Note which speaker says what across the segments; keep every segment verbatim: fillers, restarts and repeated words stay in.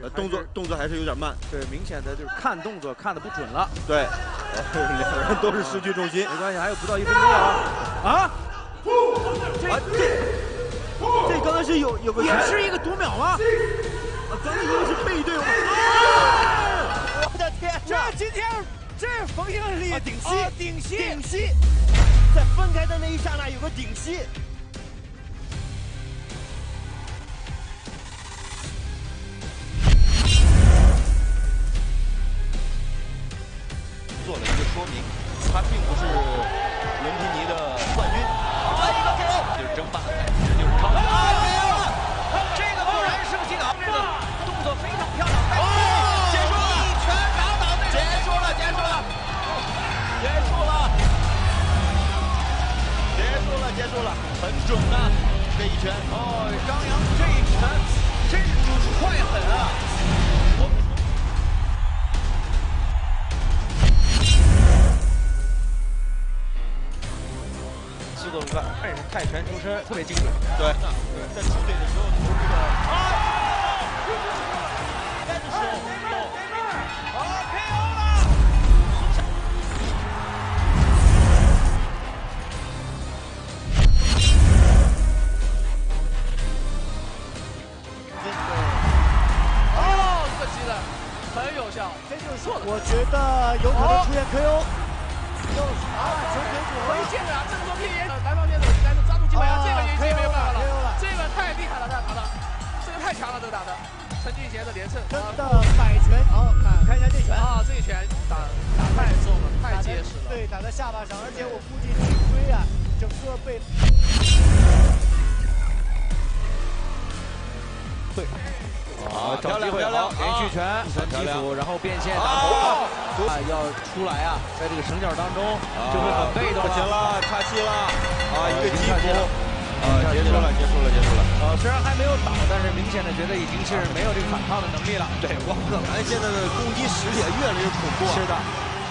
Speaker 1: 动作动作还是有点慢。
Speaker 2: 对，明显的就是看动作看的不准了。
Speaker 1: 对，两个人都是失去重心。
Speaker 2: 没关系，还有不到一分钟啊！啊！
Speaker 1: 啊，这这刚才是有有个
Speaker 2: 也是一个读秒吗？
Speaker 1: 啊，刚才因为是背对我。
Speaker 2: 我的天！这今天这冯经理
Speaker 1: 顶膝，
Speaker 2: 顶膝，
Speaker 1: 顶膝，在分开的那一刹那有个顶膝。
Speaker 3: 做了一个说明，他并不是伦皮尼的冠军。啊，一个 K O 就是争霸，就是超级。啊 ，K O 了！这个果然是个技巧，这个动作非常漂亮。哦，结束了，一拳打倒那结束了，结束了，结束了，结束了，结束了，很准啊，这一拳。哦，张扬这一拳真是快狠啊！我们。
Speaker 2: 速度快，而且是泰拳出身，特别精准。
Speaker 3: 对，对，在出腿的时候投这个啊，应该就是啊 K O 了。
Speaker 4: 哦，这个击的很有效，这就是错的。
Speaker 5: 我觉得有可能出现 K O。
Speaker 4: 就是啊，球腿组合一进来啊，振作偏移，南方选手应该是抓住机会啊，这个已经没有办法了，这个太厉害了，这打的，这个太强了，这个打的，陈俊贤的连胜，
Speaker 5: 真的摆拳，好看看一下这拳
Speaker 4: 啊，这一拳打打太重了，太结实了，
Speaker 5: 对，打在下巴上，而且我估计颈椎啊，整个被。
Speaker 2: 对。 啊，找机会好，连续拳，反击斧，然后变线打
Speaker 3: 头，
Speaker 2: 啊，要出来啊，在这个绳角当中就会很被动。
Speaker 1: 不行了，岔气了，啊，一个击斧，
Speaker 3: 啊，结束了，结束了，结束了。
Speaker 2: 呃，虽然还没有倒，但是明显的觉得已经是没有这个反抗的能力了。
Speaker 1: 对，汪克兰现在的攻击实力越来越恐怖。
Speaker 2: 是的。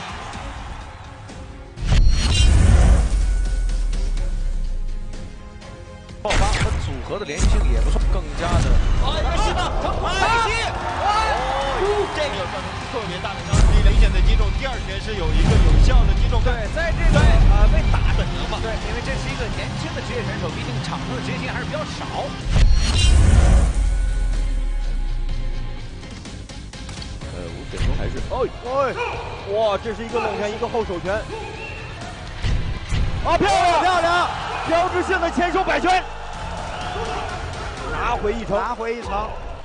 Speaker 2: 爆发和组合的连续性也不错，更加的。
Speaker 3: 啊，一个新的腾空飞击，哦，这个造成特别大的伤害，明显的击中。第二拳是有一个有效的击中。
Speaker 2: 对，在这个呃被打本能嘛。对，因为这是一个年轻的职业选手，毕竟场上的职业性还是比较少。
Speaker 1: 呃，五点钟还是，哦，哎，哇，这是一个冷拳，一个后手拳。啊，漂亮漂亮！ 标志性的前手摆拳，拿回一城，
Speaker 5: 拿回一城，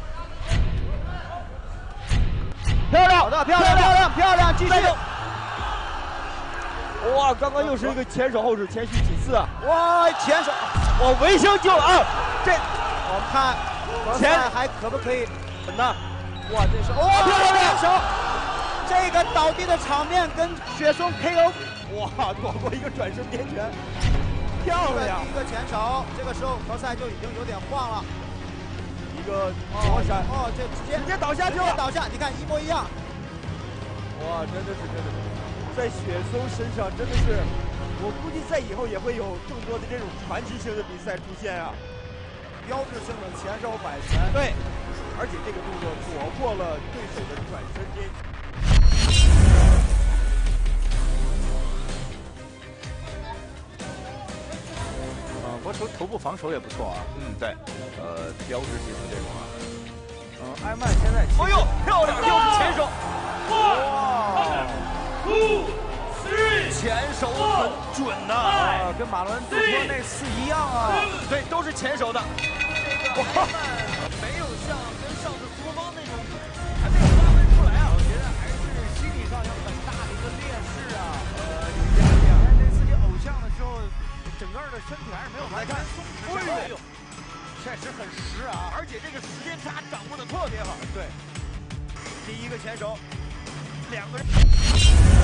Speaker 1: 漂亮，
Speaker 5: 漂亮漂亮漂亮，继续。
Speaker 1: 哇，刚刚又是一个前手后手前虚紧刺啊！
Speaker 5: 哇，前手，
Speaker 1: 哇，维生救了啊！这
Speaker 5: 我们看前还可不可以？
Speaker 1: 稳呢？
Speaker 5: 哇，这是哇漂亮手，这个倒地的场面跟雪松 K O，
Speaker 1: 哇，躲过一个转身边拳。 漂亮！
Speaker 5: 第一个前手，这个时候何塞就已经有点晃了，
Speaker 1: 一个左闪，
Speaker 5: 哦，这直接
Speaker 1: 直接倒下去了，
Speaker 5: 倒下，你看一模一样。
Speaker 1: 哇，真的是真的是，在雪松身上真的是，我估计在以后也会有更多的这种传奇性的比赛出现啊！标志性的前手摆拳，对，而且这个动作躲过了对手的转身边。
Speaker 2: 国球头部防守也不错啊。
Speaker 3: 嗯，对，呃，标志性的这种啊。
Speaker 2: 嗯，埃曼现在，
Speaker 3: 哎呦，漂亮，又是前手。
Speaker 2: 哇
Speaker 3: ，two three， 前手很准呐、
Speaker 2: 啊，跟马伦杜托那次一样啊。
Speaker 3: 对，都是前手的。
Speaker 2: 这个埃曼没有像跟上次苏邦那种还没有发挥出来啊，我觉得还是心理上有很大的一个劣势啊，呃，有压力啊。在自己偶像的时候。 整个的身体还是没有完全松弛下来，确实很实啊，
Speaker 3: 而且这个时间差掌握的特别好。
Speaker 1: 对，第一个前手，两个人。